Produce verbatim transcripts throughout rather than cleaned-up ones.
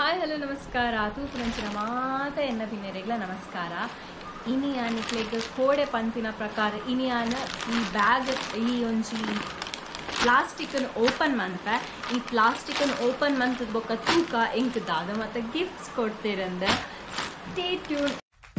Hi hello ನಮಸ್ಕಾರ ತೂಪು ನಂಚಿನ ಮಾತ ಎನ್ನ ಪಿನ್ನೆರೆಗ್ಲ ನಮಸ್ಕಾರ ಇನಿಯಾನ ನಿಕ್ಲೆಗ್ ಕೋಡೆ ಪಂಪಿನ ಪ್ರಕಾರ ಇನಿಯಾನ ಈ ಬ್ಯಾಗ್ ಈ ಒಂಜಿ ಪ್ಲಾಸ್ಟಿಕ್ ಓಪನ್ ಮಂತ ಈ ಪ್ಲಾಸ್ಟಿಕ್ ಓಪನ್ ಮಂತ್ ಬೊಕ್ಕ ತೂಕ ಎಂಕ್ ದಾದ ಮತ್ತೆ ಗಿಫ್ಟ್ಸ್ ಕೊಡ್ತೀರಂದ ಸ್ಟೇ ಟ್ಯೂನ್.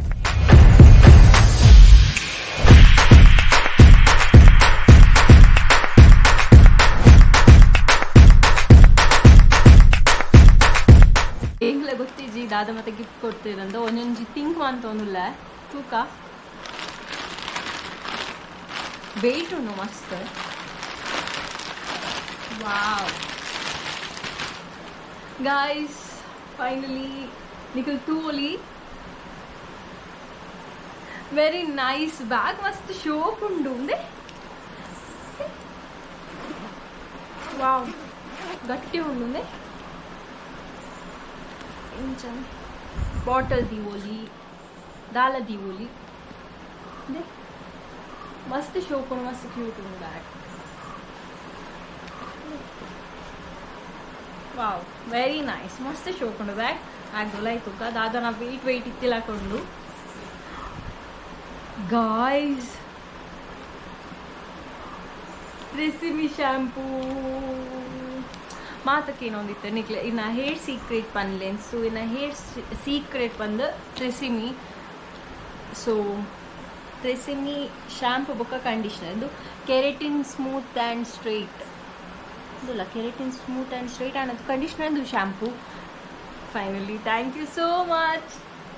ಎಂಗ್ಲ ಗೊತ್ತಿಜ್ಜಿ ದಾದ ಮತ್ತೆ ಗಿಫ್ಟ್ ಕೊಡ್ತೀರಂದ ಒಂದೊಂಜಿ ಥಿಂಕ್ ಮಂತೊಂದುಲ್ಲ ತೂಕ ವೆಯ್ಟ್ ಉಂಡು ಮಸ್ತ್. ವಾವ್ ಗಾಯ್ಸ್ ಫೈನಲಿ ನಿಖಿಲ್ ತೂಲಿ ವೆರಿ ನೈಸ್ ಬ್ಯಾಗ್ ಮಸ್ತ್ ಶೋಕ್ ಉಂಡು ಉಂದೆ. ವಾವ್ ಗಟ್ಟಿ ಉಂಡು ಉಂದೆ. बॉटल दिवोली दाल दिवोली मस्त शोक मस्त cute bag. Wow very nice मस्त शोक बैग आगोलायतु का दादा ना वेट वेट इत्तिलाकोंडु गाइस ट्रेसिमी शैम्पू ಮಾತಕ್ಕೆ ಏನೊಂದಿತ್ತು ನಿಕ್ಲೆ ಇನ್ನ ಹೇರ್ ಸೀಕ್ರೆಟ್ ಪನ್ಲೆನ್ಸ್ ಸೊ ಇನ್ನ ಹೇರ್ ಸೀಕ್ರೆಟ್ ಬಂದು ಟ್ರೆಸಿಮಿ. ಸೊ ಟ್ರೆಸಿಮಿ ಶ್ಯಾಂಪು ಬೊಕ್ಕ ಕಂಡೀಷ್ನರ್ ಇದು ಕೆರೆಟಿನ್ ಸ್ಮೂತ್ ಆ್ಯಂಡ್ ಸ್ಟ್ರೈಟ್ ಇದಲ್ಲ ಕೆರೆಟಿನ್ ಸ್ಮೂತ್ ಆ್ಯಂಡ್ ಸ್ಟ್ರೈಟ್ ಅನ್ನೋದು ಕಂಡೀಷ್ನರ್ ಇದು shampoo. Finally thank you so much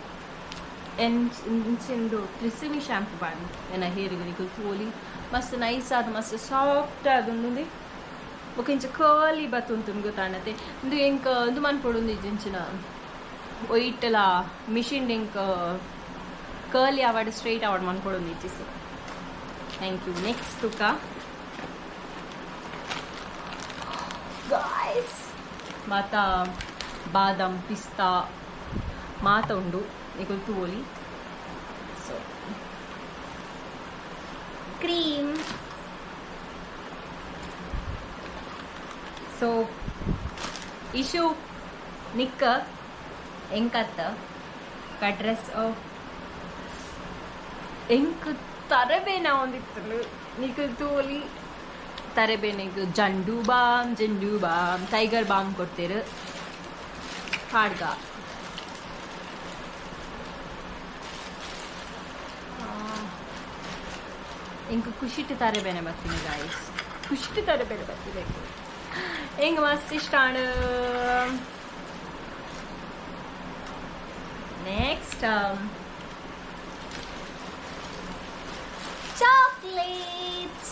ಎಂಚಿಂದು ಟ್ರೆಸಿಮಿ ಶ್ಯಾಂಪು ಬಂದು ಎನ್ನ ಹೇರಿಗೆ ನಿಖಲ್ ತೋಲಿ ಮಸ್ತ್ ನೈಸ್ ಆದ ಮಸ್ತ್ ಸಾಫ್ಟ್ ಆದುಂಡು ఒక ఇంచు కర్లీ బత్ ఉంటుంది ಗೊತ್ತಾಣತೆ ಇಂದು ಎಂಕ ಇಂದು ಮನ್ಪೊಡು ಇಂಚಿನ ಒಯ್ಟಲ ಮಿಷಿನ್ ಎಂಕ ಕರ್ಲಿ ಅವಾರ್ಡ್ ಸ್ಟ್ರೈಟ್ ಅವಾರ್ಡ್ ಮನ್ಪೊಡು ಇಚ್ಚಿಸು. Thank you. ನೆಕ್ಸ್ಟ್ ತುಕ ಗಾಯ್ಸ್ ಮಾತ ಬಾದಾಮ್ ಪಿಸ್ತಾ ಮಾತ ಉಂಡು ನಿಕುಲ್ ತೂಲಿ. ಸೊ ಕ್ರೀಮ್ ಸೊ ಇಶು ನಿಕ್ಕ ಎಂಕತ್ತ ಡ್ರೆಸ್ ಎಂಕ್ ತರಬೇನ ಒಂದಿತ್ತು ನಿಕ್ಕ ತೋಲಿ ತರಬೇನೆಗೆ Zandu balm Zandu balm tiger balm ಕೊಡ್ತೀರು ಹಾಡ್ಗ ಎಂಕ್ ಖುಷಿಟ್ಟು ತರಬೇನೆ ಬರ್ತೀನಿ ಗಾಯ್ಸ್ ಖುಷಿಟ್ಟು ತರಬೇನೆ ಬರ್ತೀನಿ ಹೆಂಗೆ ಮಸ್ತ್ ಇಷ್ಟ. ನೆಕ್ಸ್ಟ್ ಚಾಕ್ಲೇಟ್ಸ್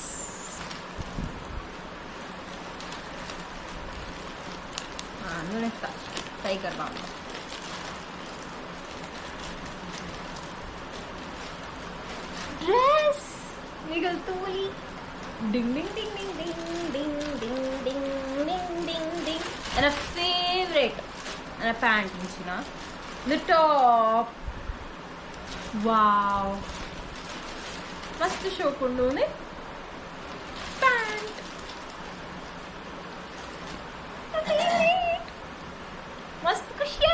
ಹಾಂ ನುಣೆಕ್ಕ ಟೈಗರ್ ಬಾಂಬ್ ಡ್ರೆಸ್ ನಿಗಲ್ ತೂಲಿ ding ding ding ding ding ding ding ding ding ding ding ನನ್ನ ಫೇವ್ರೇಟ್ ನನ್ನ ಪ್ಯಾಂಟ್ ಮುಂಚಿನ ದ ಟಾಪ್. ವಾವ್ ಮಸ್ತ್ ಶೋಕ್ ಉಂಡು ಪ್ಯಾಂಟ್ ಮಸ್ತ್ ಖುಷಿ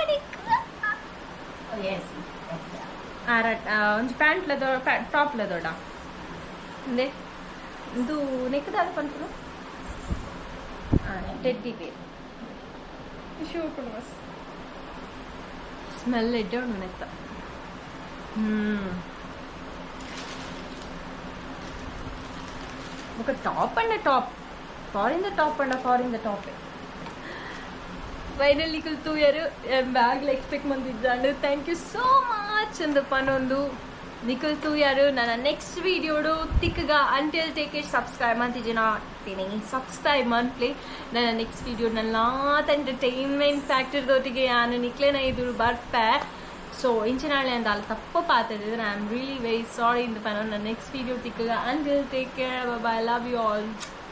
ಒಂಜಿ ಪ್ಯಾಂಟ್ ಲದೋ ಟಾಪ್ ಲದೋಡ ಅಂದೆ ಇದು ನೆಕ್ಕದಾದ ಪಂಪರು ಟೆಡ್ಡಿ ಬೇರ್ ಶೋಕು ಮಸ್ತ್ ಸ್ಮೆಲ್ ಎಡ್ಡೆ ಉಂಡು ನೆತ್ತ. ಹ್ಮ್ ఒక top and top foreign the top and foreign the top finally ಕುಲ್ತೂಯರು ಬ್ಯಾಗ್ಲ ಎಕ್ಸ್ಪೆಕ್ಟ್ ಮಂದಿದ್ದಾಂಡು ಥ್ಯಾಂಕ್ ಯು ಸೋ ಮಚ್ ಅಂದ ಪನ್ನೊಂದು ನಿಖಿಲ್ ತೂಯಾರು ನನ್ನ ನೆಕ್ಸ್ಟ್ ವಿಡಿಯೋಡು ತಿಕ್ಕಗ ಅಂಟಿಲ್ ಟೇಕ್ ಇಟ್ ಸಬ್ಸ್ಕ್ರೈಬ್ ಮಂತಿಜಿನ ತೇನೆ ಸಬ್ಸ್ಕ್ರೈಬ್ ಮನ್ಪ್ಲೆ ನನ್ನ ನೆಕ್ಸ್ಟ್ ವಿಡಿಯೋ ನನ್ನ ಎಂಟರ್ಟೈನ್ಮೆಂಟ್ ಫ್ಯಾಕ್ಟರ್ದೊಟ್ಟಿಗೆ ನಾನು ನಿಕ್ಲೇನ ಇದು ಬರ್ಪೆ. ಸೊ ಇಂಚಿನಾಳೆ ಅಂತ ಅಲ್ಲಿ ತಪ್ಪು ಪಾತಿದ್ರೆ I am really very sorry ಇಂದ ಪನ್ನೊಂದು ನನ್ನ ನೆಕ್ಸ್ಟ್ ವಿಡಿಯೋ ತಿಕ್ಕಗ until take care by love you all.